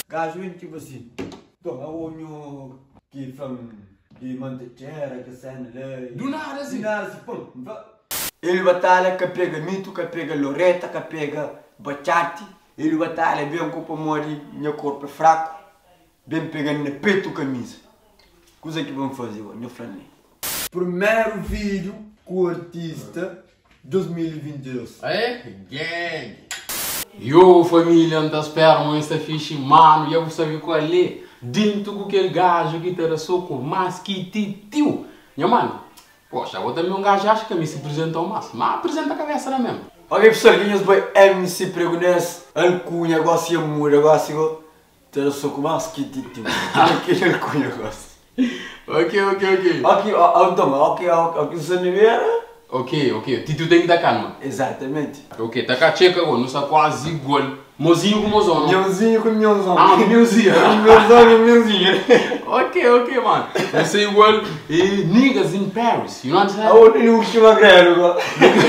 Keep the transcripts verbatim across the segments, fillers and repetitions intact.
Gajo tipo assim, então a olho que from que mantequera que cena lei. Do nada assim. Do nada assim, pô. Ele batalha que pega mito, que pega loreta, que pega bachate. Ele batalha bem com o mori, meu corpo é fraco, bem pegando no peito camisa. Coisa que vamos fazer, meu frane. Primeiro vídeo com o artista dois mil e vinte e dois. É? Gang! Yo, família, não tá esperando esta ficha, mano, eu vou saber qual é. Dentro com aquele gajo que terá soco, mas que tio. Minha mano, poxa, vou também um gajo acha que me se apresentou mais, mas apresenta a cabeça na mesmo. Ok, pessoal, quem é M C Pregonês, alcunha, negócio de amor, negócio terá soco, mas que tio. Que alcunha, negócio. Ok, ok, ok. Ok, então, ok, ok, você não vê? Ok, ok. Tito tem que dar calma. Exatamente. Ok, tá cá, checa agora, não está quase igual. Mozinho com mozão. Meuzinho com meuzinho. Ah, meuzinho. Meuzinho com meuzinho. Ok, ok, mano. Você é igual e niggas in Paris, you know what I'm saying? A outra é o último agrego.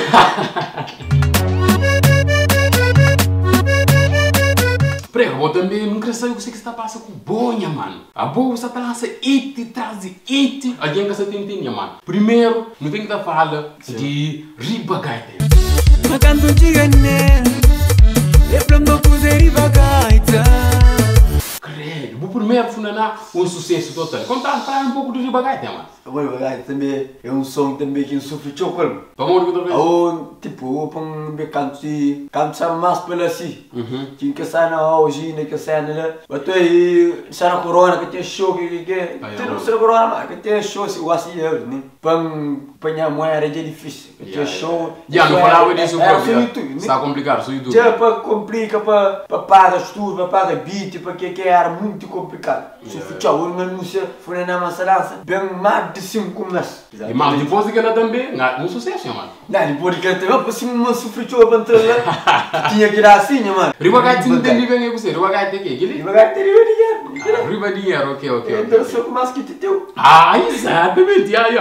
Prega, eu também nunca sei o que você está passando com bonha, mano. A boa você está lançando it, traz it. Alguém que você tem tinha, mano. Primeiro, não tem que dar fala de ribagaita. Macanto tigane, lembrando que usei ribagaita. Credo, o primeiro foi um sucesso total. Conta para um pouco do ribagaita, mano. O ribagaita também é um som também que sofre chocolate. Vamos ver outra vez. Ou tipo, o pão de canto de canto sabe mais pela assim. Que que sai na hoje, né que sai na. Mas aí sai na corona que tem show que que tem não sei corona mas que tem show se o assim é, né? Pão panha moeda é difícil. Que tem show. Já não falava disso porque está complicado, só YouTube. Já para complica para para pagar estudo, para pagar beat, para que que era muito complicado. Se futebol uma música foi na maçarança, bem mais de cinco meses. E mas depois de que ela também, um sucesso, mano. Não, depois de que ela também, por cima uma sofreu para entrar lá. Tinha que ir assim, mano. Ribagaita não tem ninguém com você, ribagaita é o quê? Ribagaita tem dinheiro. Riba dinheiro, ok, ok. Então só com mais que te deu. Ah, exatamente, aí, ó.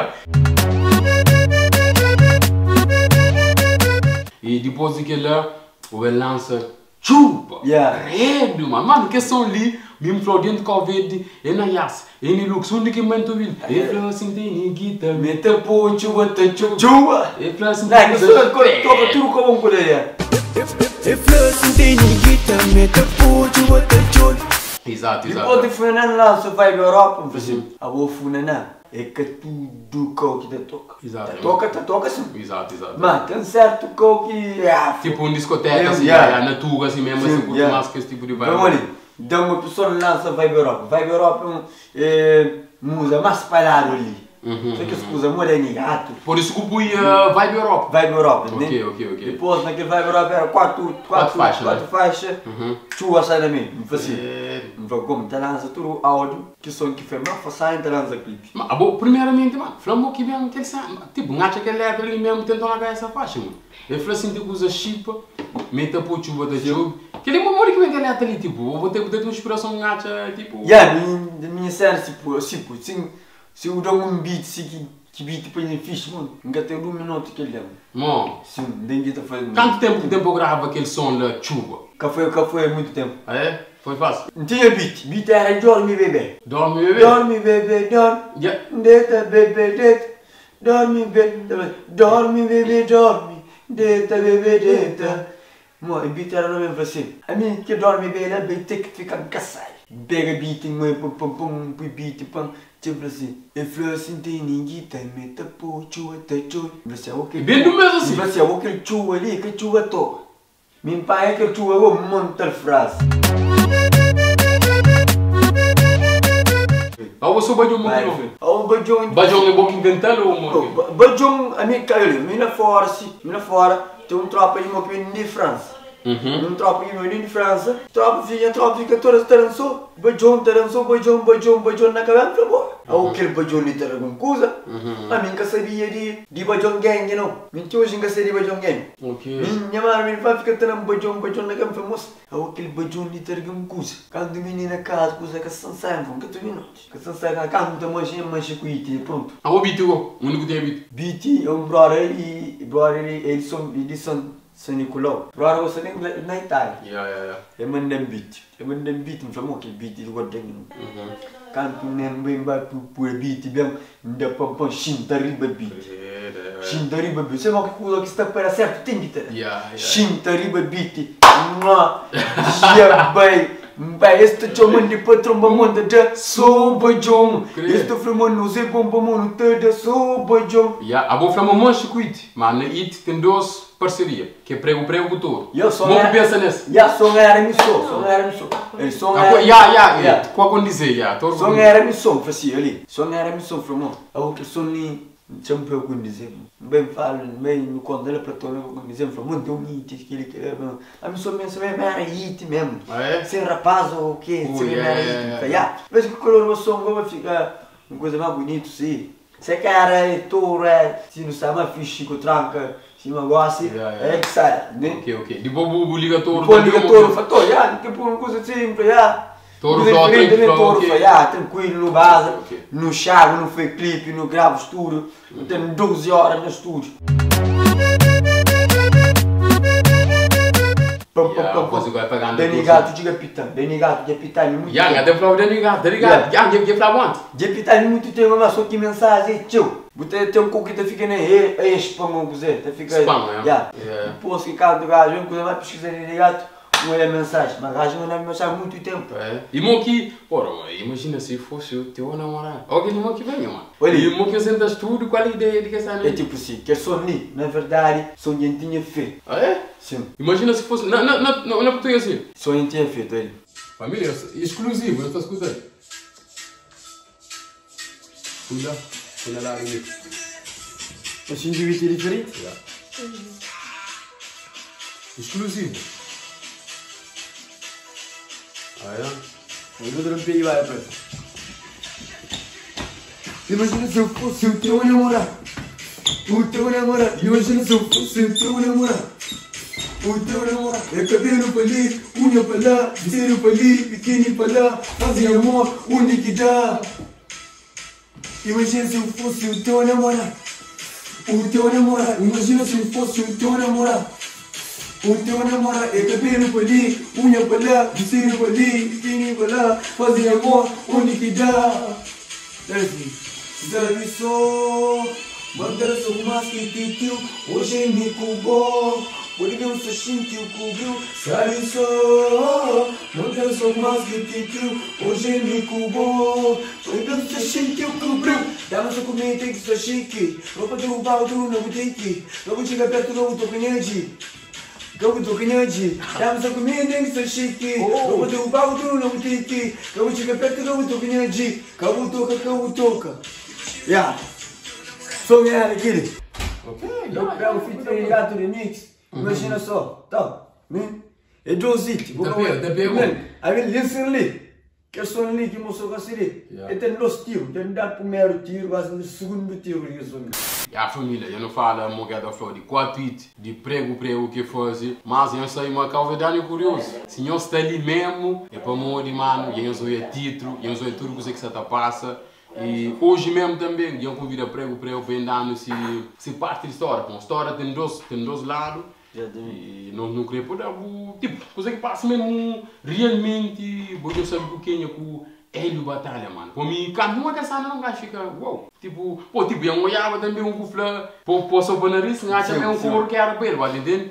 E depois de que ela, o lança chupa. Yeah. Credo, mano. Mano, que são ali, mesmo falou dentro do Covid, é na Yas, é no Lux, onde que manda o vídeo? É falou assim, tem guita, meta pô, chuva, te chuva. É falou assim, não, que só toca tudo como um colher. É falou assim, tem guita, meta pô, chuva, te chuva. Exato, exato. Depois de Funanan lá, você vai para a Europa, a boa Funanan. É que tudo que te toca. Exato. Te toca, te toca sim. Exato, exato. Mas tem certo que é. Tipo um discoteca assim, yeah. na tuga assim mesmo, assim, curto mais que esse tipo de vibe. Vamos ali. Então uma pessoa lança vai para a Europa. Vai para a Europa é música mais espalhada ali. Só que se usa moreno gato. Por isso que o Pui uh, vai para a Europa. Vai para a Europa, né? Ok, ok, ok. Depois naquele vai para a Europa era quatro, quatro, faixas. Quatro faixas. Chuva sai da mim. Não foi assim. Não foi como, tá lança tudo áudio, que som que foi mais fácil, tá lança clipe. Mas, bom, primeiramente, mano, falamos que mesmo que ele sabe, tipo, um acha que ele é ali mesmo tentando largar essa faixa, mano. Ele falou assim, tipo, usa chipa, meta por chuva da chuva. Que ele memória que vem que ele é ali, tipo, eu vou ter que ter uma inspiração, um acha, tipo... Yeah, minha, minha cena, tipo, tipo, assim, se eu dou um beat, assim, que beat para ele fixe, mano, nunca tem um minuto que ele é. Mano, sim, ninguém tá fazendo. Quanto tempo que tempo eu gravo aquele som da chuva? Que foi, que foi muito tempo. Ah, é? Foi fácil? Não tinha beat, beat era dorme bebê. Dorme bebê? Dorme bebê, dorme. Yeah. Deita bebê, deita. Dorme bebê, dorme bebê, dorme. Deita bebê, deita. Mano, o beat era mesmo assim. A mim que dorme bebê, ela tem que ficar caçado. Pega beat, mãe, pum pum pum, pum beat, pum. Tipo assim, eu falo assim, tem ninguém, tem meta pô, chua, tem chua. Você é o que? Bem do mesmo assim. Você é o que chua ali, que chua tô. Meu pai é que chua, eu monto a frase. Ah, você bajou muito não? Oh, bajou. Bajou é bom que inventando ou não? Bajou, a minha cara, minha fora, sim, minha fora, tem um tropa de uma opinião de França. Um tropa de uma opinião de França, tropa fica, tropa fica toda tarançou, bajou, tarançou, bajou, bajou, bajou na cabeça, foi bom. Ou aquele bajou ali tem alguma coisa, a mim que sabia de de bajou gang, não? Minha hoje que sabia de bajou gang. Minha mãe, minha pai fica tendo bajou, bajou na cabeça, famoso. Ou aquele bajou ali tem alguma coisa. Quando menina casa, coisa que são sempre, que tu não, que são sempre na casa, muita mancha, mancha com it, pronto. Ah, o beat, o único que tem beat. Beat, um brother e brother eles são eles são São Nicolau. Agora você nem na Itália. Yeah, yeah, yeah. Eu mandei beat. Eu mandei beat, não falou que beat do outro. Canto nem bem vai por beat, bem, ainda pão pão chinta riba beat. Chinta riba beat. Você vai que coisa que está para certo tem que ter. Chinta riba beat. Não. Já bem. Bem, este chama de patrão bamonda de sobajom. Este flama não se bomba mano toda sobajom. Yeah, a boa flama mancha cuide, mas na it tem duas parceria, que é prego prego com touro. Eu só não pensa nesse. Já só era missão, só era missão. Ele só era. Ya ya ya. Qual quando dizer ya? Só era missão, fazia ali. Só era missão flama. A outra só nem sempre eu quando dizer. Bem falo, bem no quando ela para todo quando dizer flama, muito bonito aquele que a missão mesmo é era it mesmo. Sem rapaz ou o quê? Sem era it. Ya. Mas que color o som vai ficar uma coisa mais bonita sim. Se cara é touro, se não sabe mais fixe com tranca. Se não gosta, é que sai, né? Ok, ok. Depois o liga touro. Depois liga touro, fator, já, que por uma coisa simples, já. Touro só tem que touro, já, tranquilo, no base, no chave, não foi clipe, no gravo estúdio, tem doze horas no estúdio. Denigato de capitão, Denigato de capitão, muito. Já, já deu para o Denigato, Denigato, já, já, já para onde? De capitão muito tempo, mas só que mensagem, tio. Você tem um pouco que fica nem é spam, não quiser, fica. Spam, já. Depois que cada gajo, não quiser mais pesquisar Denigato, não é mensagem, mas gajo não é mensagem muito tempo. É. E mo que, ora, imagina se fosse o teu namorado. Olha ele mo que vem, mano. E mo que senta tudo, qual a ideia de que essa é tipo assim, que sou ni, na verdade, sou gentinha feio. Ah é? Sim. Imagina se fosse, não, não, não, não, não é português assim. Sou gentinha feio, ele. Família, exclusivo, eu estou escutando. Cuida, cuida lá ali. Assim de vídeo diferente? Yeah. Exclusivo. Ah, é? Eu vou trampei e vai, pai. Imagina se eu fosse o teu namorado. O teu namorado. Imagina se eu fosse o teu namorado. O teu namorado. É cabelo para ali, unha para lá, vestido para ali, biquíni para lá, fazem amor, onde que dá. Imagina se eu fosse o teu namorado. O teu namorado. Imagina se eu fosse o teu namorado. O teu namorado é cabelo para ali, unha para lá, vestido para ali, biquíni para lá, fazem amor, onde que dá. Sabe só, mandar só mais que titio, hoje me cubou, porque não se sentiu cobriu. Sabe só, mandar só mais que titio, hoje me cubou, porque não se sentiu cobriu. Dá-me só comer, tem que ser chique, roupa de roubar, tu não vou ter que, não vou chegar perto, não vou tocar nele. Gabu toca nhaji, dá-me só comida tem que ser chique. Gabu toca pau, tu não te que. Gabu chega perto, gabu toca nhaji. Gabu toca, gabu toca. Ya. Só me era aquele. Ok, eu pego o fit ligado de mix. Imagina só, tá? É dozito. Tá bem, tá bem. Aí listen ali. Que só ali que moço gastei. É tem dois tiros, tem dar primeiro tiro, quase no segundo tiro que só. A família, eu não falo muito da flor de quatro tweets, de prego, prego que fosse, mas eu sei uma calvidade curiosa. Se eu estou ali mesmo, é para morrer, mano, eu sou o título, eu sou tudo que você está passa. E hoje mesmo também, eu convido a prego, prego para andar se se parte de história. A história tem dois, tem dois lados. E não, não queria poder, tipo, coisa que passa mesmo realmente, eu sabe o que é com Hélio Batalha, mano. Para mim, quando uma caçada não vai ficar, uau. Tipo, pô, tipo, eu olhava também um cufla, pô, só para nariz, não acha que é um cor que era para ele, vai entender?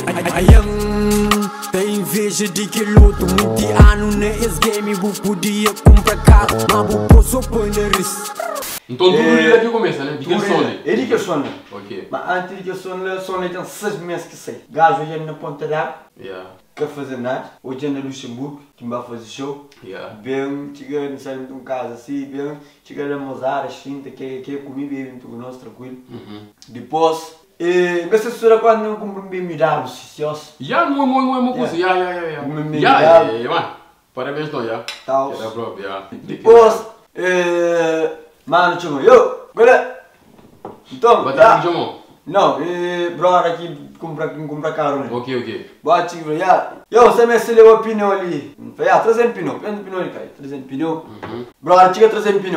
Tem inveja de que luto, muito ano nesse game, vou podia comprar carro, mas vou pôr só para nariz. Então tudo ele aqui começa, né? De que sonho? Ele que sonha. Ok. Mas antes de que sonha, sonha tem seis meses que sei. Gajo hoje na ponta d'água. Yeah. Quer fazer nada. Hoje na Luxemburgo, que vai fazer show. Yeah. Bem, chega no centro de um caso assim, bem, chega na Mozart, Xinta, que é comigo e bem, tudo nós tranquilo. Depois, e essa senhora quando não comprou um B M W, se eu... Já, não é uma coisa, já, já, já, já. Um B M W. Já, já, mano. Parabéns, não, já. Tal. Era próprio, já. Depois, eh... Mano, chama, eu, olha, então, Batalha de Jamon? Não, e brother aqui compra, compra carro, né? Ok, ok. Bate, já, eu, você me levou pneu ali, foi, ah, trazendo pneu, trazendo pneu ali, cara, trazendo pneu, brother, tinha trazendo pneu,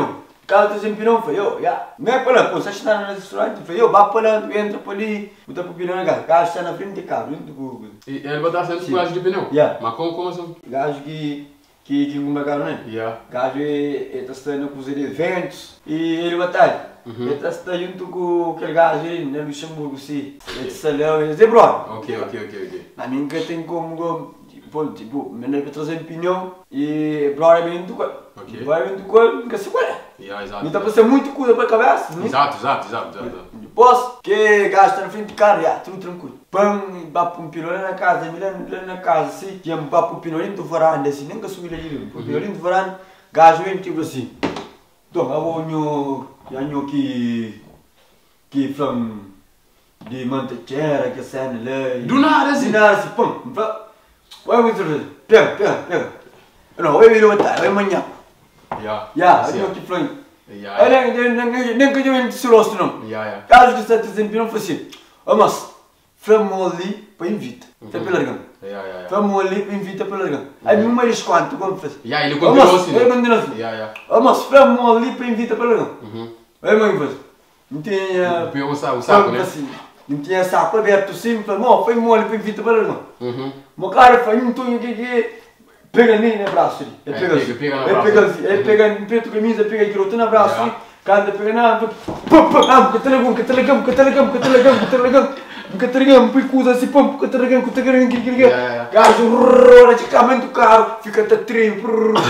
Caso tu sempre não foi eu, já. Não é para lá, pô, se está no restaurante, foi eu, vai para lá, entra para ali, botar para o pneu na casa. Gajo está na frente do carro, junto com o... E ele vai estar sempre com o gajo de pneu? Yeah. Mas como, como assim? Gajo que... que que compra carro, né? Yeah. Gajo está estando com os eventos e ele vai estar. Ele está estando junto com aquele gajo ali, no Luxemburgo, sim. Ele está lá, ele diz, bro. Ok, ok, ok, ok. A mim que tem como, tipo, tipo, me leva trazer opinião e bro, é bem do qual. Ok. Vai bem do qual, nunca se qual. Yeah, exato. Me está passando muita coisa para a cabeça, né? Exato, exato, exato, exato. Depois, que gajo está na frente do carro, já, tudo tranquilo. Pão, vai para um pinolho na casa, me lembro na casa, assim, tinha vai para um pinolho do varanda, assim, nunca subi ali, para o pinolho do varanda, gajo vem tipo assim. Então, eu vou, eu que, que from, de Mantequera, que cena lá. Do nada, assim? Do nada, assim, pão, vai muito, pega, pega, pega. Não, eu vou botar, eu amanhã. Yeah. Já, eu que from. Yeah. Eu nem que eu não se rosto, não. Yeah, yeah. Caso que está dizendo, não foi assim. Ó, mas, fomos ali para invita. Está pela largando. Yeah, yeah, yeah. Fomos ali para invita pela largando. Aí, não mais quanto, como faz? Yeah, ele continuou assim, né? Ele continuou assim. Yeah, yeah. Ó, mas, fomos ali para invita pela largando. Uhum. Aí, mãe, faz. Não tinha... O pior, o saco, o saco, né? Assim, não tinha saco aberto, simples. Não, foi mole para invita pela largando. Uhum. O cara faz um tonho que... Pega nem no braço ali. Ele pega assim. Ele pega assim. Ele pega em preto camisa, pega aqui outro no braço ali. Cada pega na... Pum, pum, ah, catalagam, catalagam, catalagam, catalagam, catalagam. Catalagam, põe coisa assim, pum, catalagam, catalagam, catalagam. Gajo, rrrr, radicalmente do carro, fica até trem,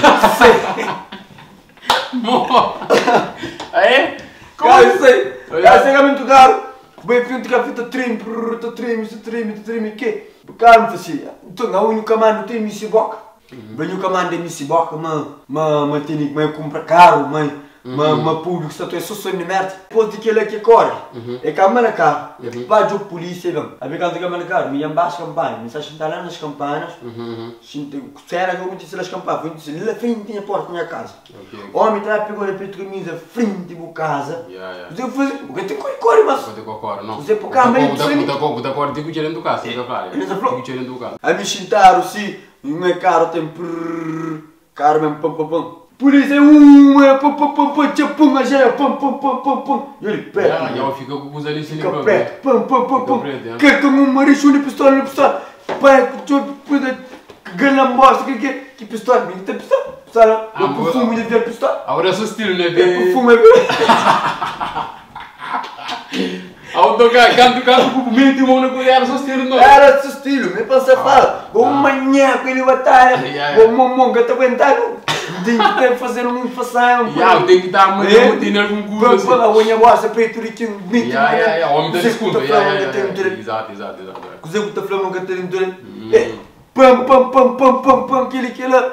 Aí? Gajo, sei. Gajo, radicalmente do carro, bem frente cá, fica trem, tá trem, tá trem, tá trem, o quê? O carro me fazia. Então, a única mano tem missa boca. Venho com a mãe de missa boca, mas tem que comprar carro, mas mas público só tem só sonho de merda. Depois de que ele aqui corre, é que a mãe na carro, vai de polícia, vem. A ver quando a mãe na carro, me embaixo campanha, me está sentando nas campanas, será que eu me disse nas campanas, eu disse, ele frente a porta da minha casa. O homem está pegando a preto camisa frente da casa. Eu falei, porque tem que correr, mas Você corre, não. você por cá meio de sangue. Você corre, tem que tirar do carro, você claro. Ele falou, tem que tirar do carro. a me sentaram assim, não é caro, tem prrrr, caro mesmo, pam pam pam. Polícia, um, é pam pam pam pam, tchau, pum, a gera, pam pam pam pam pam. E ele perto. Já fica com os ali, fica perto, pam pam pam pam. Fica preto, que como um maricho de pistola, na pistola. Pai, tchau, galambosta, que que que pistola, me tem pistola. Pistola, o perfume de ver pistola. Agora é seu estilo, né? O perfume é Autocar, canto, canto, com o meio de mão na colher, era seu estilo, não? Era seu estilo, me passa a falar. Vou manhã com ele batalha, vou mamão que eu estou aguentando. Tem que fazer uma fação. Já, tem que dar muito rotina com o assim. Vamos lá, o Inhabosa, peito de quem me Já, já, já, homem da desculpa. Exato, exato, exato. Cozer com o taflão que tem durante. Pam, pam, pam, pam, pam, pam, aquele que lá.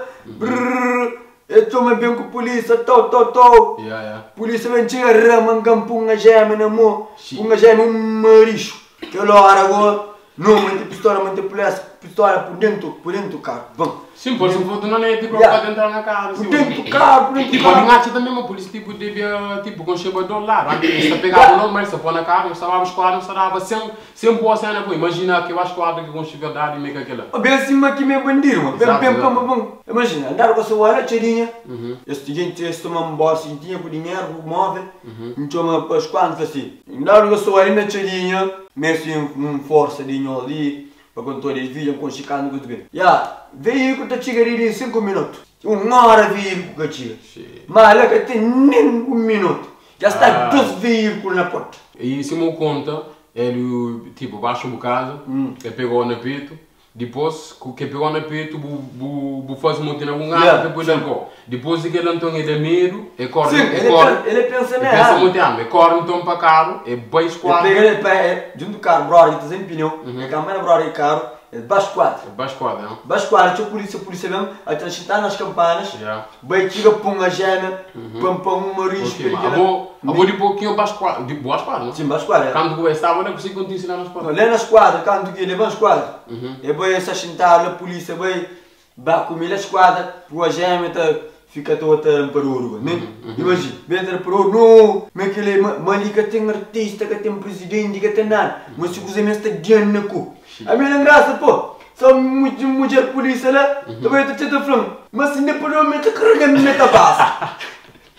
Eu tomo bem com a polícia, tal, tal, tal. Polícia vem tirar rama, punga gema na mão, punga gema um maricho. Que hora agora, não, mantém pistola, mantém polícia, pistola por dentro, por dentro do carro. Vamos. Sim, por exemplo, não é tipo para entrar na casa. Por dentro do carro, por dentro do Tipo, carro. não acha também uma polícia tipo devia, tipo, com chebador lá. Antes de pegar o nome, mas se pôr na cara, eu estava escolar, não estava sem, sem boa cena, pô. Imagina que eu acho que o que com verdade, meio que aquela. Bem acima aqui me bandido, mano. Bem, bem, bem, bem. Imagina, andar com a sua hora, tirinha. Este gente, este toma um bolso, tinha com dinheiro, com móvel. Então, mas quando assim, andar com a sua hora na tirinha, mesmo com força de ali. Para quando eles viam com chicano com tudo. Já, veículo da Tigariri em cinco minutos. Uma hora veículo com a Tiga. Mas ela que tem nem um minuto. Já está dois veículos na porta. E se me conta, ele tipo baixa um bocado, ele pegou no peito. Depois, que pegou no peito, bu faz muito na bunga, depois ele corre. Depois que ele então ele é medo, ele corre. Sim, ele, corre, ele pensa nele. Ele pensa muito, ele corre então para carro, ele baixa quatro. Ele pega ele junto do carro, brother, ele está sem pneu, ele caminha brother, carro, ele baixa quatro. Ele baixa quatro, não? Baixa quatro, tinha polícia, polícia mesmo, aí está sentado nas campanas, vai tirar pum a gema, pum pum um marisco. Eu vou de pouquinho baixa quatro, de boas quatro, não? Sim, baixa quatro. Quando eu estava, não consigo continuar nas quatro. Lá nas quadras, quando ele vai nas quadras, ele vai se sentar, a polícia vai, vai comer as quadras, a gema, fica toda para ouro, né? Imagina, vem para ouro, não, mas aquele malika tem artista, que tem presidente, que tem nada, mas se você mesmo está diante na cu. A minha graça, pô, só muito mulher polícia lá, também está te falando, mas se não é para o homem, está carregando na tabasa. Carregando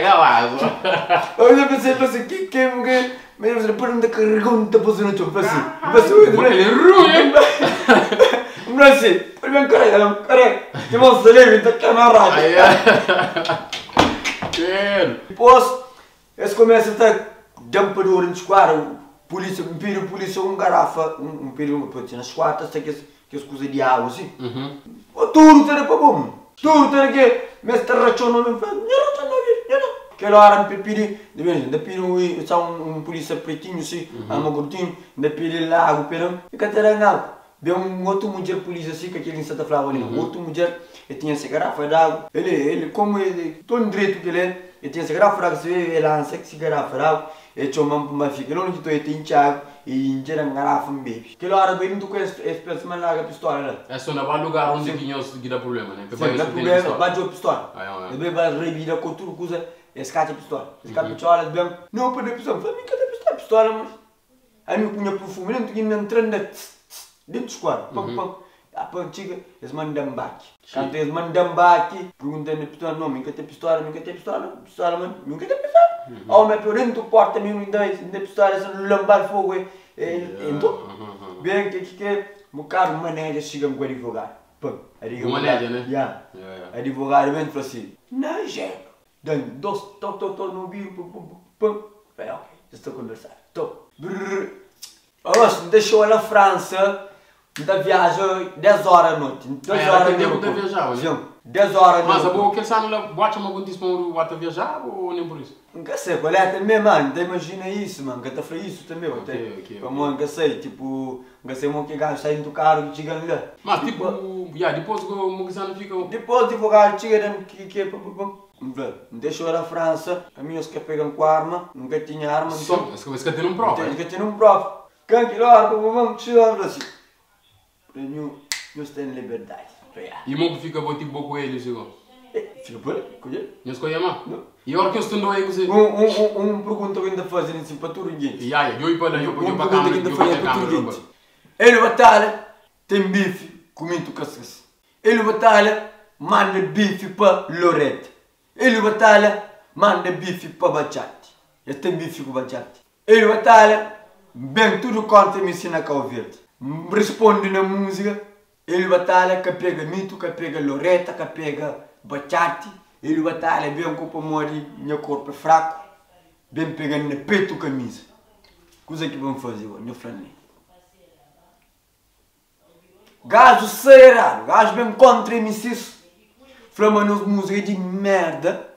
cagazo. Eu pensei, pensei, que que que... Mas depois não pergunta para você não te pensei. Pensei, Porque ele é ruim. não sei. Primeiro cara, não, cara. Que vão se levar da camarada. Depois, eles começam a estar dampador de esquadra, polícia, um piro, polícia, um garrafa, um piro, uma pode ser nas quartas, tem que que as coisas de água assim. Tudo tem para bom. Tudo tem que, mas está rachando não faz. Não rachando não, não. Aquela hora me pedi, de vez, de piro e só um polícia pretinho assim, a uma gordinho, de piro lá, o piro, e que era não. Vê um outro mulher polícia assim, que aquele em Santa Flávia ali, um outro mulher, ele tinha essa garrafa de água, ele, ele, como ele, todo direito que ele é, ele tinha essa garrafa de água, você vê, ele lança essa garrafa de água, ele tinha uma uma fica, ele não tinha ele tinha água, e injera uma garrafa um bebê. Aquela hora bem não conhece esse pessoal lá, a pistola lá. É só no lugar onde que nós que dá problema, né? Sim, dá problema, bate a pistola. Ele vai revida com tudo coisa, escate a pistola. Escate a pistola, ele bem, não pode pistola, falei, cadê a pistola, pistola, mas aí me punha perfume, não tinha entrando dentro do esquadro, pam pam. A pantiga, eles mandam baque. Quando eles mandam baque, perguntam a pistola, não, nunca tem pistola, nunca tem pistola, pistola, mas nunca tem pistola. Ou me por dentro do porta, me não dá, não tem pistola, se não lambar fogo, então, bem que que o carro maneja chega com o advogado. Pam, o maneja, né? Já. Advogado vem e fala assim, não, gente, dá dois, tô, tô, tô, no bico, pum, pum, pum. Vai, ok, estou a conversar, tô. Nossa, deixou ela na França. Da viagem dez horas da noite. dez horas de noite. Tempo de viajar, né? dez horas da noite. Mas a boa que ele sabe, bate uma coisa para o ato viajar ou nem por isso? Nunca sei, qual é também, mano. Então imagina isso, mano. Que foi isso também. Ok, ok. Como nunca sei, tipo, nunca sei o que gajo saindo do carro e chegando lá. Mas tipo, já, depois que o Mogisano fica. Depois o advogado chega que que deixou na França, a minha que pegam com arma, nunca tinha arma. Sim, mas que tem um prova. Nunca tinha um prova. Quem que lá, vamos tirar assim. Nós temos liberdade. E o que fica bom tipo com ele, chegou? Fica por ele, conhece? Não escolhe mais? Não. E a hora que eu estou aí, você... Um, um, um pergunta que ainda fazem assim para tudo ninguém. E aí, eu ia para lá, eu ia para a câmera, eu ia para a câmera. Ele batalha, tem bife, comigo cascas. Ele batalha, manda bife para Lorette. Ele batalha, manda bife para Bachate. Ele tem bife com Bachate. Ele batalha, bem tudo contra me ensina Cabo Verde. Responde na música, ele batalha que pega mito, que pega loreta, que pega bachate, ele batalha bem com o mori, meu corpo é fraco, bem pegando no peito camisa. Coisa que vamos fazer, meu flânio. Gajo acelerado, gajo bem contra M Cs, flama nos música de merda,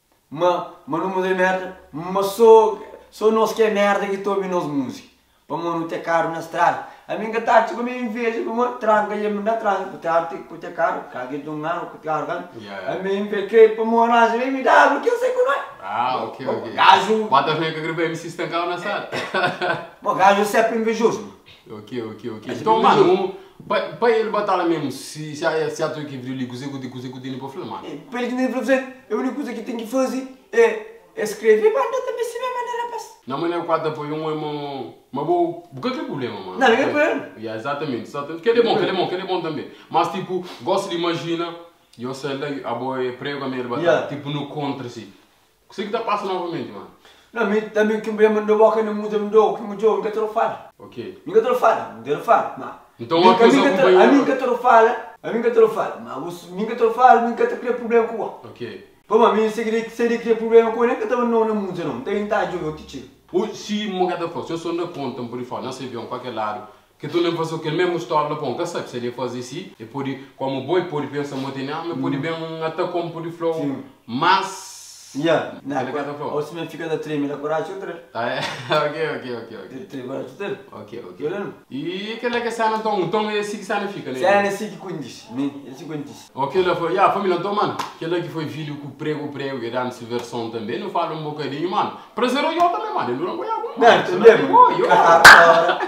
mas não música de merda, mas só, só nós que é merda que estou ouvindo as músicas, para não ter carro na estrada. A minha gata tipo me inveja como tranca e me dá tranca, porque arte porque é caro, cague de um ano, porque caro kan. A minha inveja que para morar se me dá porque eu sei que não é. Ah, ok, ok. Gajo. Quantas vezes que eu gravei me se estancar na sala? Bom, gajo é sempre invejoso. Ok, ok, ok. Então, mano, para ele batalha mesmo, se se a se a tua equipe de cozinha de cozinha cozinha para filmar. Para ele nem fazer, a única coisa que tem que fazer é escrever para não também se me maneira passa. Não, mas não é quatro apoio um irmão. Mas o que é que é problema, mano? Não, não é problema. Yeah, exatamente, exatamente. Que é bom, que é bom, que é bom também. Mas tipo, gosto de imaginar, eu sei lá, a boa prego a minha batalha, tipo no contra si. O que está passando novamente, mano? Não, mas também que me mandou boca não muda mudou, que mudou, nunca te lo fala. Ok. Nunca te lo fala, nunca te lo fala, mas. Então uma coisa acompanhou. A mim nunca te lo fala, a mim nunca te lo fala, mas nunca te lo fala, nunca te cria problema com o. Ok. Pô, a mim se ele se ele cria problema com ele, nunca te não não muda não, tem que estar eu te tiro. Se mogada fosse, eu sou na conta por fora, não sei bem qualquer lado, que tu não faz o que mesmo história na ponta, sabe? Se ele faz isso, e pode, como boi, pode pensar muito em mas pode bem até como pode flow, mas. Yeah, não, ou se me fica da treme, da coragem, eu treino. Ah, é? Ok, ok, ok, ok. Treino, coragem, eu treino. Ok, ok. E aquele é que sai no tom, então é assim que sai fica, né? Sai assim que condiz, né? Esse condiz. Ok, lá foi, ah, família, então, mano, aquele que foi filho com prego, prego, e dando-se versão também, não fala um bocadinho, mano. Prazer eu também, mano, eu não vou algum, mano. Não, também, mano. Cara,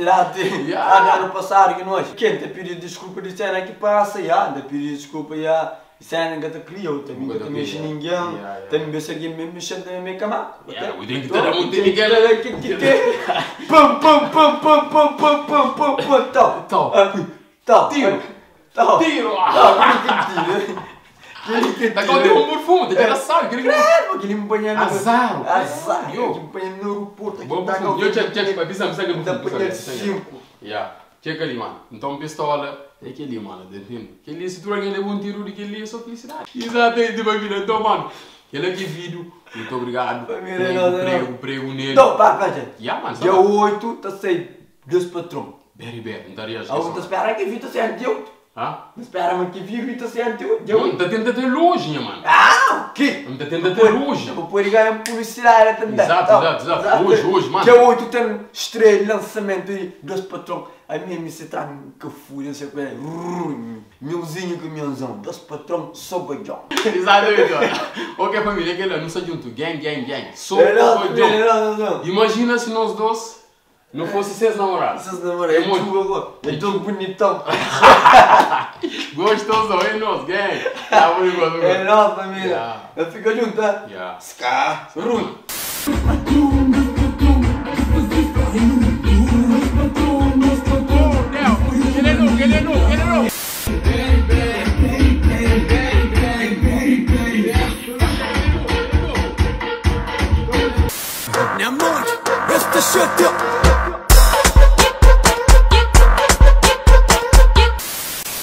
até lá, ano passado que nós, quem te pediu desculpa de cena que passa, já, te pediu desculpa, já. Sen gata kliyo também gata mexe ninguém também mexe alguém me mexe também me cama o tem que ter muito ninguém que que que pam pam pam pam pam pam pam pam pam tal tal tal tiro tal tiro tal que tiro Aquele que Tá com um perfume, tá sabe, aquele que... Claro, aquele me banha no... Azar. Azar. Yo. Aquele me banha no aeroporto. Bom perfume. Eu check, check, pisa, pisa que Dá perfume. pra ter cinco. Yeah. Check ali, mano. Então, pistola, é aquele, mano, defino. Aquele, se tu alguém leva um tiro de aquele, é só felicidade. Exatamente, família. Então, mano, ele aqui vídeo. Muito obrigado. Família, prego, não, não, prego, não. prego nele. Então, pá, pá, gente. Yeah, mano. Dia oito, tá saindo dois patrão. Beri, beri, não estaria A outra espera que vi, tá saindo dia oito. Hã? Não espera, mas que vi, vi, tá saindo dia oito. Dia Mano, oito. tá tentando ter lojinha, mano. Ah, o quê? Não tá tentando ter loja. Vou pôr ganhar publicidade também. Exato, Então, exato, exato. Hoje, hoje, mano. Dia oito tem estreia, lançamento de dois patrão. A minha me se traz que fúria, não sei o que é. Mionzinho com mionzão. Dois patrão, sou bojão. Exatamente, mano. Ok, família, aquele não só junto. Gang, gang, gang. Sou É, não, bojão. é, não, não, não. Imagina se nós dois não fossem seus namorados. Essas namoradas, é muito- tudo agora. É tudo bonitão. Gostoso, é nós, gang. Tá muito bom, muito É bom. não, família. Yeah. Eu fico junto, tá? Yeah. Ska, rum. Minha mãe, esta chata